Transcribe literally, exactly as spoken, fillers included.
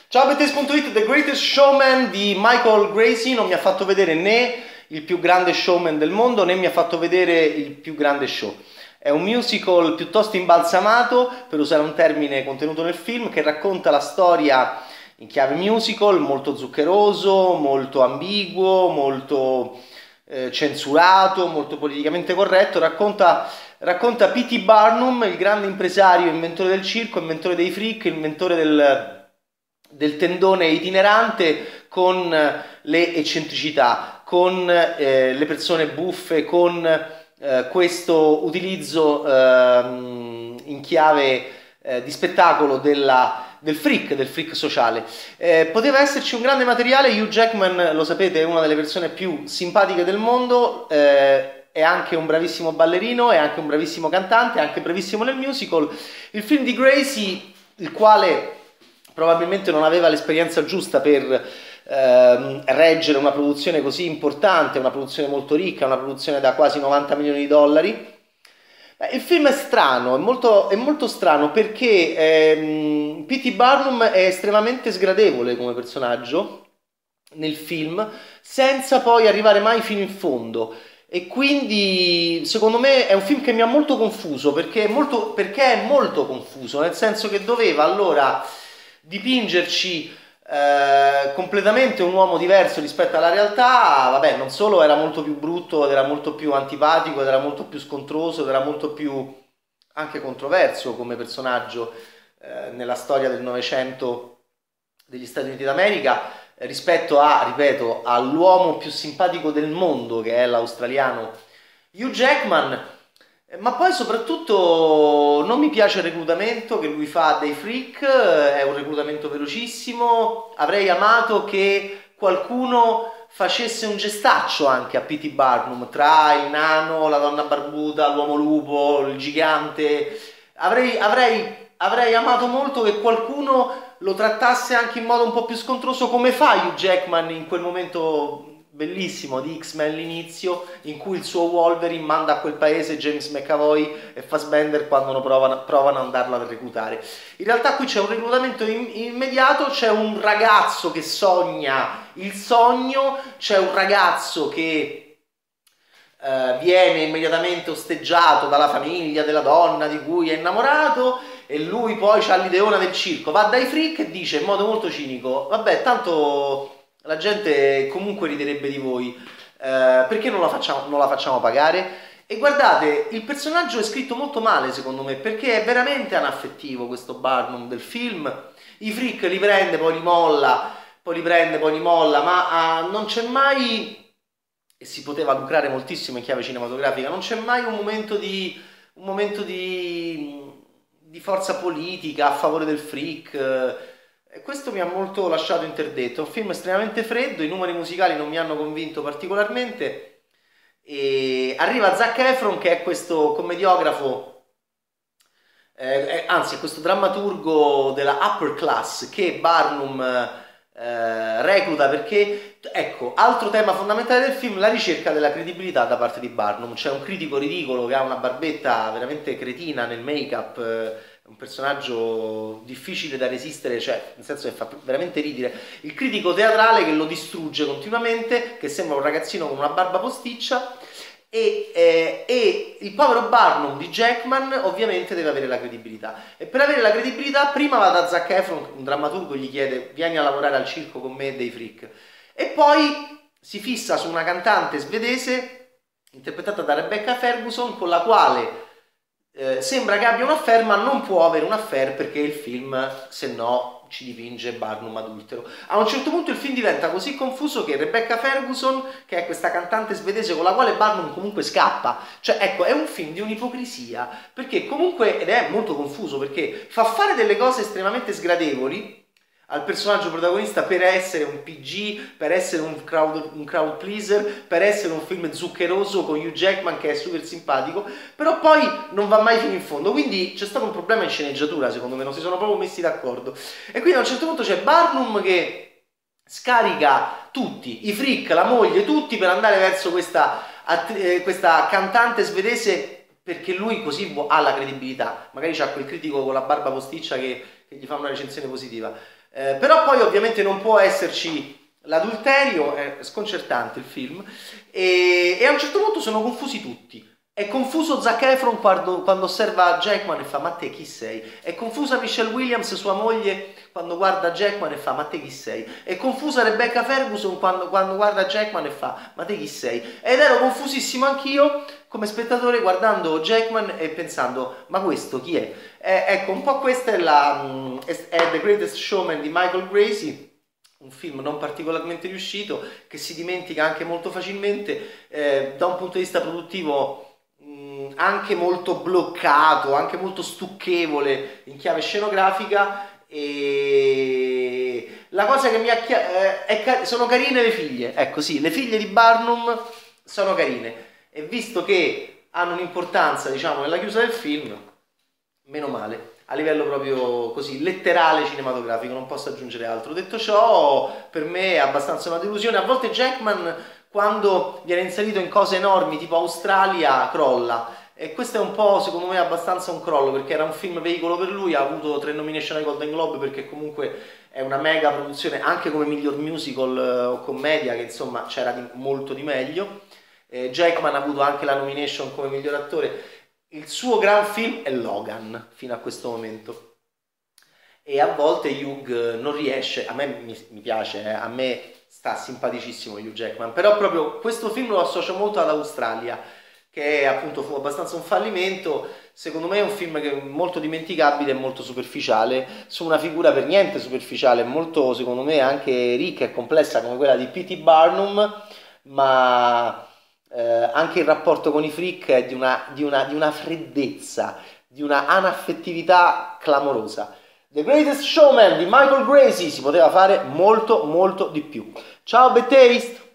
Ciao Bettes punto it, The Greatest Showman di Michael Gracey non mi ha fatto vedere né il più grande showman del mondo né mi ha fatto vedere il più grande show. È un musical piuttosto imbalsamato, per usare un termine contenuto nel film, che racconta la storia in chiave musical, molto zuccheroso, molto ambiguo, molto eh, censurato, molto politicamente corretto. Racconta, racconta P T Barnum, il grande impresario, inventore del circo, inventore dei freak, inventore del del tendone itinerante, con le eccentricità, con eh, le persone buffe, con eh, questo utilizzo eh, in chiave eh, di spettacolo della, del freak, del freak sociale. Eh, poteva esserci un grande materiale. Hugh Jackman, lo sapete, è una delle persone più simpatiche del mondo, eh, è anche un bravissimo ballerino, è anche un bravissimo cantante, è anche bravissimo nel musical. Il film di Gracey, il quale probabilmente non aveva l'esperienza giusta per ehm, reggere una produzione così importante, una produzione molto ricca, una produzione da quasi novanta milioni di dollari. Beh, il film è strano, è molto, è molto strano perché ehm, P T Barnum è estremamente sgradevole come personaggio nel film, senza poi arrivare mai fino in fondo. E quindi secondo me è un film che mi ha molto confuso, perché è molto, perché è molto confuso, nel senso che doveva allora dipingerci eh, completamente un uomo diverso rispetto alla realtà. Vabbè, non solo era molto più brutto, ed era molto più antipatico, ed era molto più scontroso, ed era molto più anche controverso come personaggio eh, nella storia del Novecento degli Stati Uniti d'America, eh, rispetto a, ripeto, all'uomo più simpatico del mondo, che è l'australiano Hugh Jackman. Ma poi soprattutto non mi piace il reclutamento che lui fa dei freak, è un reclutamento velocissimo. Avrei amato che qualcuno facesse un gestaccio anche a P T Barnum, tra il nano, la donna barbuta, l'uomo lupo, il gigante. Avrei, avrei, avrei amato molto che qualcuno lo trattasse anche in modo un po' più scontroso, come fa Hugh Jackman in quel momento bellissimo di X-Men, l'inizio, in cui il suo Wolverine manda a quel paese James McAvoy e Fassbender quando provano, provano ad andarlo a reclutare. In realtà qui c'è un reclutamento in, immediato, c'è un ragazzo che sogna il sogno, c'è un ragazzo che eh, viene immediatamente osteggiato dalla famiglia della donna di cui è innamorato, e lui poi c'ha l'ideona del circo, va dai freak e dice in modo molto cinico: vabbè, tanto la gente comunque riderebbe di voi, eh, perché non la, facciamo, non la facciamo pagare? E guardate, il personaggio è scritto molto male secondo me, perché è veramente anaffettivo questo Barnum del film. I freak li prende, poi li molla, poi li prende, poi li molla, ma ah, non c'è mai, e si poteva lucrare moltissimo in chiave cinematografica, non c'è mai un momento di, un momento di, di forza politica a favore del freak. E questo mi ha molto lasciato interdetto. È un film estremamente freddo, i numeri musicali non mi hanno convinto particolarmente. E arriva Zac Efron, che è questo commediografo, eh, anzi è questo drammaturgo della upper class che Barnum eh, recluta, perché, ecco, altro tema fondamentale del film, la ricerca della credibilità da parte di Barnum. C'è un critico ridicolo che ha una barbetta veramente cretina nel make-up, eh, un personaggio difficile da resistere, cioè nel senso che fa veramente ridere, il critico teatrale che lo distrugge continuamente, che sembra un ragazzino con una barba posticcia, e, eh, e il povero Barnum di Jackman ovviamente deve avere la credibilità, e per avere la credibilità prima va da Zac Efron, un drammaturgo, gli chiede: vieni a lavorare al circo con me dei freak, e poi si fissa su una cantante svedese interpretata da Rebecca Ferguson, con la quale Eh, sembra che abbia un affair, ma non può avere un affair perché il film, se no, ci dipinge Barnum adultero. A un certo punto il film diventa così confuso che Rebecca Ferguson, che è questa cantante svedese con la quale Barnum comunque scappa, cioè ecco, è un film di un'ipocrisia, perché comunque, ed è molto confuso, perché fa fare delle cose estremamente sgradevoli al personaggio protagonista per essere un P G, per essere un crowd, un crowd pleaser, per essere un film zuccheroso con Hugh Jackman che è super simpatico, però poi non va mai fino in fondo. Quindi c'è stato un problema in sceneggiatura, secondo me, non si sono proprio messi d'accordo. E quindi a un certo punto c'è Barnum che scarica tutti, i freak, la moglie, tutti, per andare verso questa, eh, questa cantante svedese, perché lui così ha la credibilità. Magari c'ha quel critico con la barba posticcia che, che gli fa una recensione positiva. Eh, però poi ovviamente non può esserci l'adulterio, è sconcertante il film, e, e a un certo punto sono confusi tutti. È confuso Zac Efron quando, quando osserva Jackman e fa ma te chi sei? È confusa Michelle Williams, sua moglie, quando guarda Jackman e fa ma te chi sei? È confusa Rebecca Ferguson quando, quando guarda Jackman e fa ma te chi sei? Ed ero confusissimo anch'io come spettatore guardando Jackman e pensando ma questo chi è? Eh, ecco, un po' questa è, la, è, è The Greatest Showman di Michael Gracie, un film non particolarmente riuscito, che si dimentica anche molto facilmente, eh, da un punto di vista produttivo anche molto bloccato, anche molto stucchevole in chiave scenografica. E la cosa che mi ha eh, è car- sono carine le figlie, ecco sì, le figlie di Barnum sono carine, e visto che hanno un'importanza, diciamo, nella chiusura del film, meno male, a livello proprio così letterale cinematografico, non posso aggiungere altro. Detto ciò, per me è abbastanza una delusione. A volte Jackman, quando viene inserito in cose enormi tipo Australia, crolla, e questo è un po', secondo me, abbastanza un crollo, perché era un film veicolo per lui, ha avuto tre nomination ai Golden Globe perché comunque è una mega produzione, anche come miglior musical eh, o commedia, che insomma c'era di, molto di meglio. eh, Jackman ha avuto anche la nomination come miglior attore. Il suo gran film è Logan fino a questo momento, e a volte Hugh non riesce, a me mi, mi piace, eh, a me sta simpaticissimo Hugh Jackman, però proprio questo film lo associo molto ad Australia, che appunto fu abbastanza un fallimento. Secondo me è un film che è molto dimenticabile e molto superficiale, su una figura per niente superficiale, molto, secondo me, anche ricca e complessa come quella di P T Barnum, ma eh, anche il rapporto con i freak è di una, di una, di una freddezza, di una anaffettività clamorosa. The Greatest Showman di Michael Gracie si poteva fare molto molto di più. Ciao Bad Taste!